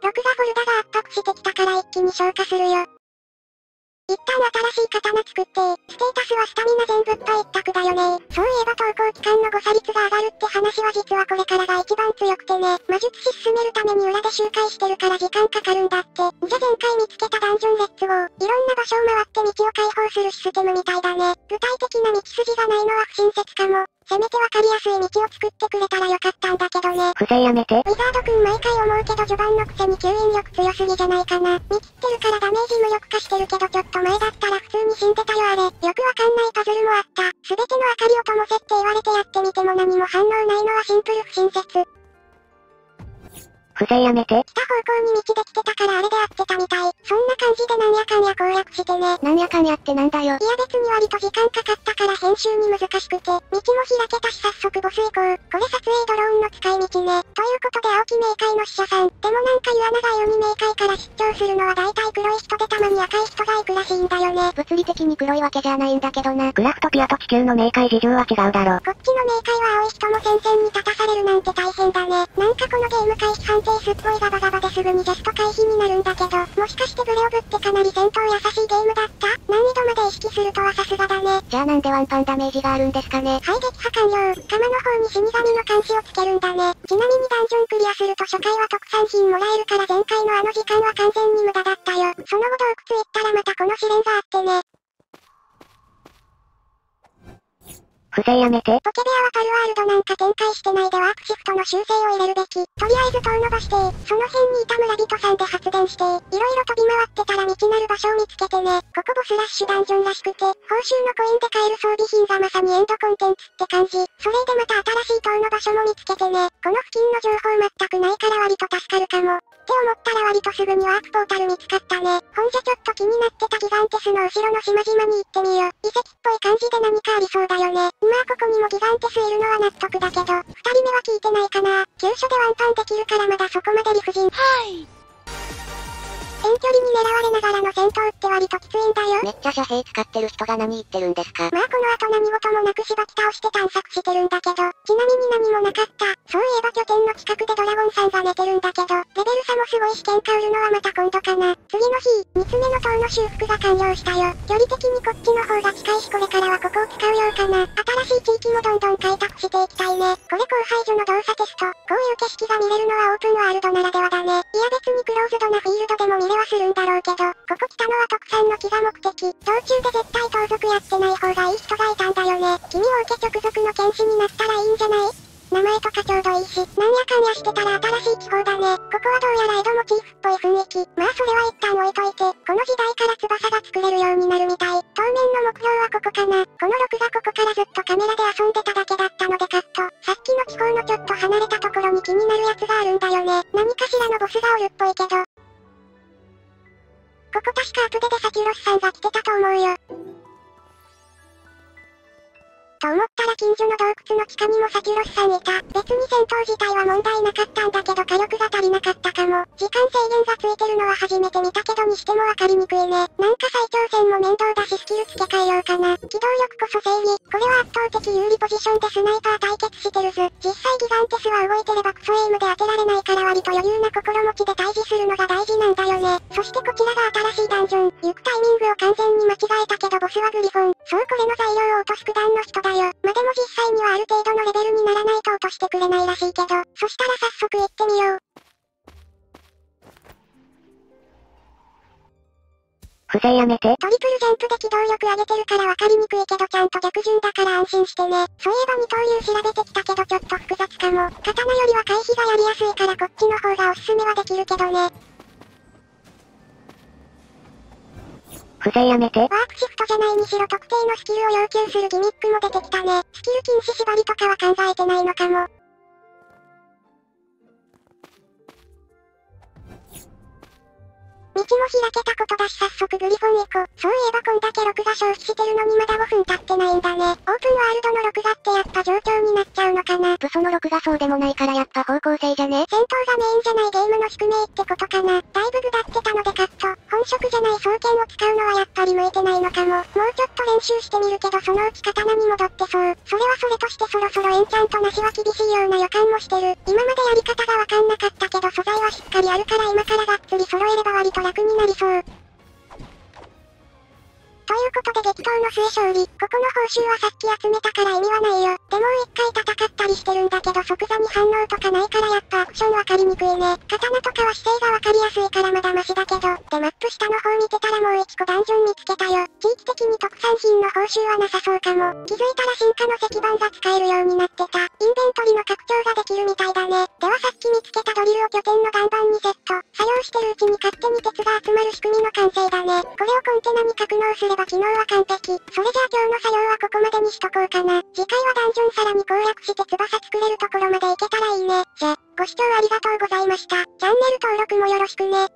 録画フォルダが圧迫してきたから一気に消化するよ。一旦新しい刀作って、ステータスはスタミナ全部っぱい一択だよね。そういえば投稿期間の誤差率が上がるって話は実はこれからが一番強くてね。魔術師進めるために裏で周回してるから時間かかるんだって。じゃ前回見つけたダンジョンレッツゴー。いろんな場所を回って道を開放するシステムみたいだね。具体的な道筋がないのは不親切かも。せめてわかりやすい道を作ってくれたらよかったんだけどね。 不正やめて。 ウィザードくん毎回思うけど序盤のくせに吸引力強すぎじゃないかな。見切ってるからダメージ無力化してるけどちょっと前だったら普通に死んでたよあれ。よくわかんないパズルもあった。すべての明かりを灯せって言われてやってみても何も反応ないのはシンプル不親切。 不正やめて。 来た方向に道できてたからあれで合ってたみたい。そんな感じでなんやかんや攻略してね。 なんやかんやってなんだよ。 いや別に割と時間かかったから編集に難しくて、道も開けたし早速ボス行こう。これ撮影ドローンの使い道ね。ということで青木冥界の使者さん。でもなんか言わ長いように冥界から出張するのは大体黒い人でたまに赤い人が行くらしいんだよね。 物理的に黒いわけじゃないんだけどな。クラフトピアと地球の冥界事情は違うだろ。 こっちの冥界は青い人も戦線に立たされるなんて大変だね。なんかこのゲーム回避判定すっごいガバガバですぐにジャスト回避になるんだけど、もしかしてブレオブってかなり戦闘優しいゲームだった？難易度まで意識するとはさすがだね。 じゃあなんでワンパンダメージがあるんですかね。 はい撃破完了。鎌の方に死神の監視をつけるんだね。ちなみにダンジョンクリアすると初回は特産品もらえるから前回のあの時間は完全に無駄だったよ。その後洞窟行ったらまたこの試練があってね。 不正やめて。 ポケベアはパルワールドなんか展開してないでワープシフトの修正を入れるべき。とりあえず塔伸ばして、その辺にいた村人さんで発電して、いろいろ飛び回ってたら道なる場所を見つけてね。ここボスラッシュダンジョンらしくて、報酬のコインで買える装備品がまさにエンドコンテンツって感じ。それでまた新しい塔の場所も見つけてね。この付近の情報全くないから割と助かるかも。って思ったら割とすぐにワープポータル見つかったね。ほんじゃちょっと気になってたギガンテスの後ろの島々に行ってみよう。遺跡っぽい感じで何かありそうだよね。まあここにもギガンテスいるのは納得だけど、二人目は聞いてないかな。急所でワンパンできるからまだそこまで理不尽。遠距離に狙われながらの戦闘って割ときついんだよ。 めっちゃ遮蔽使ってる人が何言ってるんですか。 まあこの後何事もなくしばき倒して探索してるんだけど、ちなみに何もなかった。そういえば拠点の近くでドラゴンさんが寝てるんだけど、レベル差もすごいし喧嘩売るのはまた今度かな。次の日、3つ目の塔の修復が完了したよ。距離的にこっちの方が近いしこれからはここを使うようかな。新しい地域もどんどん開拓していきたいね。これ荒廃所の動作テスト。こういう景色が見れるのはオープンワールドならではだね。いや別にクローズドなフィールドでも見れはするんだろうけど、ここ来たのは特産の木が目的。道中で絶対盗賊やってない方がいい人がいたんだよね。君を受け直属の剣士になったらいいんじゃない？名前とかちょうどいいし、なんやかんやしてたら新しい地方だね。ここはどうやら江戸モチーフっぽい雰囲気。まあそれは一旦置いといて、この時代から翼が作れるようになるみたい。当面の目標はここかな。この録画ここからずっとカメラで遊んでただけだったのでカット。さっきの地方のちょっと離れたところに気になるやつがあるんだよね。何かしらのボスがおるっぽいけど。ここ確かアプデでサキュロスさんが来てたと思うよ。と思ったら近所の洞窟の地下にもサキュロスさんいた。別に戦闘自体は問題なかったんだけど火力が足りなかったかも。時間制限がついてるのは初めて見たけどにしてもわかりにくいね。なんか再挑戦も面倒だしスキル付け替えようかな。機動力こそ正義。これは圧倒的有利ポジションでスナイパー対決してるず。実際ギガンテスは動いてればクソエイムで当てられないから割と余裕な心持ちで対峙するのが大事なんだよね。そしてこちらが新しいダンジョン。行くタイミングを完全に間違えたけどボスはグリフォン。そうこれの材料を落とす九段の人だよ。まあでも実際にはある程度のレベルにならないと落としてくれないらしいけど、そしたら早速行ってみよう。 不正やめて。 トリプルジャンプで機動力上げてるからわかりにくいけどちゃんと逆順だから安心してね。そういえば二刀流調べてきたけどちょっと複雑かも。刀よりは回避がやりやすいからこっちの方がおすすめはできるけどね。 不正やめて。 ワープシフトじゃないにしろ特定のスキルを要求するギミックも出てきたね。スキル禁止縛りとかは考えてないのかも。道開けたことだし早速グリフォン行こう。そういえばこんだけ録画消費してるのにまだ5分経ってないんだね。オープンワールドの録画ってやっぱ状況になっちゃうのかな。 武装の録画そうでもないからやっぱ方向性じゃね。 戦闘がメインじゃないゲームの宿命ってことかな。だいぶグダってたのでカット。本職じゃない双剣を使うのはやっぱり向いてないのかも。もうちょっと練習してみるけどそのうち刀に戻ってそう。それはそれとしてそろそろエンチャントなしは厳しいような予感もしてる。今までやり方がわかんなかったけど素材はしっかりあるから今からがっつり揃えれば割と楽になりそう。ということで激闘の末勝利。ここの報酬はさっき集めたから意味はないよ。でもう一回戦ったりしてるんだけど即座に反応とかないからやっぱアクションわかりにくいね。刀とかは姿勢がわかりやすいからまだマシだけど。でマップ下の方見てたらもう1個ダンジョン見つけたよ。地域的に特産品の報酬はなさそうかも。気づいたら進化の石板が使えるようになってた。インベントリの拡張ができるみたいだね。ではさっき見つけたドリルを拠点の岩盤にセット。作業してるうちに勝手に鉄が集まる仕組みの完成だね。これをコンテナに格納すれば機能は完璧。それじゃあ今日の作業はここまでにしとこうかな。次回はダンジョンさらに攻略して翼作れるところまで行けたらいいね。じゃ、ご視聴ありがとうございました。チャンネル登録もよろしくね。